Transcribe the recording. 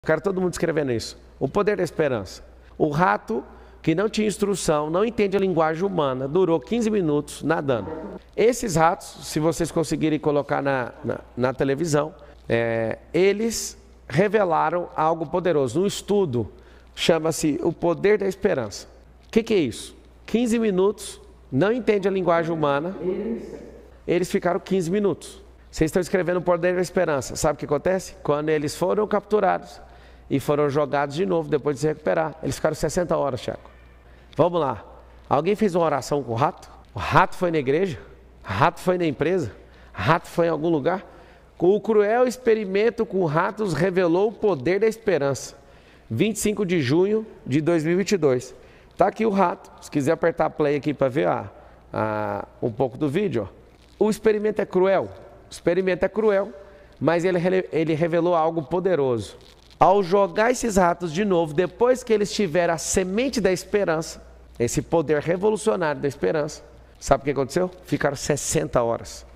Quero todo mundo escrevendo isso. O poder da esperança. O rato, que não tinha instrução, não entende a linguagem humana, durou 15 minutos nadando. Esses ratos, se vocês conseguirem colocar na televisão, eles revelaram algo poderoso. Um estudo chama-se o poder da esperança. O que é isso? 15 minutos, não entende a linguagem humana, eles ficaram 15 minutos. Vocês estão escrevendo o poder da esperança. Sabe o que acontece? Quando eles foram capturados e foram jogados de novo, depois de se recuperar, eles ficaram 60 horas, Thiago. Vamos lá. Alguém fez uma oração com o rato? O rato foi na igreja? O rato foi na empresa? O rato foi em algum lugar? O cruel experimento com ratos revelou o poder da esperança. 25 de junho de 2022. Está aqui o rato. Se quiser apertar play aqui para ver um pouco do vídeo. Ó. O experimento é cruel. O experimento é cruel, mas ele revelou algo poderoso. Ao jogar esses ratos de novo, depois que eles tiveram a semente da esperança, esse poder revolucionário da esperança, sabe o que aconteceu? Ficaram 60 horas.